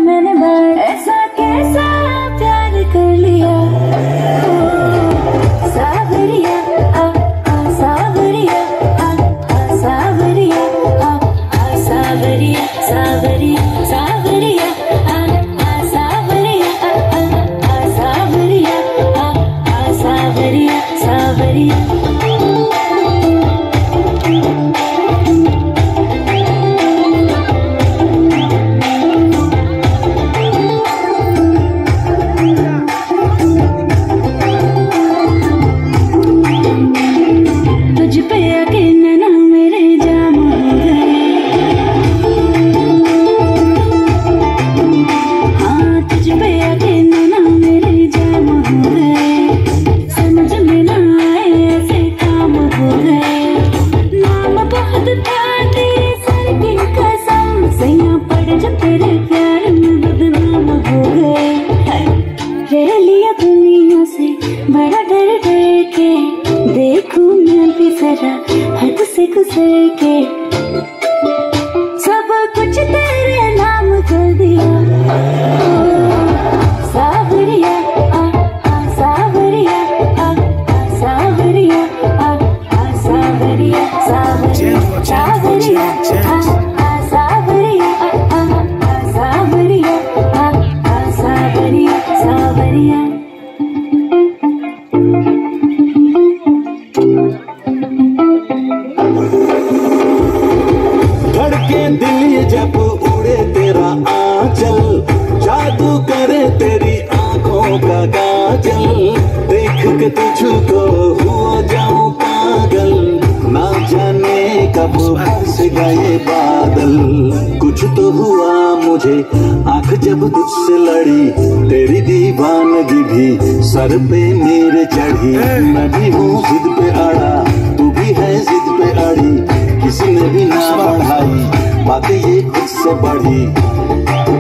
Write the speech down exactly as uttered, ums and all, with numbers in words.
मैंने बार ऐसा कैसा प्यार कर लिया। सावरिया आ आ सावरिया आ आ सावरिया आ आ सावरिया सावरिया सावरिया आ आ सावरिया आ आ आ सावरिया आ आ सावरिया सावरिया। दुनिया से बड़ा डर डर के देखूं मैं भी जरा हद से गुजर के। सब कुछ तेरे नाम कर दिया। सावरिया आ आ सावरिया आ आ सावरिया आ आ सावरिया सावरिया सावरिया आ आ सावरिया आ आ सावरिया आ आ सावरिया सावरिया। धड़के दिल जब उड़े तेरा आंचल, जादू करे तेरी आंखों का काजल। देख के तुझको हो जाऊं पागल, ना जाने कब बरस गए बादल। कुछ तो हुआ मुझे आंख जब तुझसे लड़ी, तेरी दीवानगी भी सर पे मेरे चढ़ी। मैं भी हूँ जिद पे अड़ा, तू भी है जिद पे अड़ी, किसी ने भी ना बढ़ाई बातें ये खुद से बढ़ी।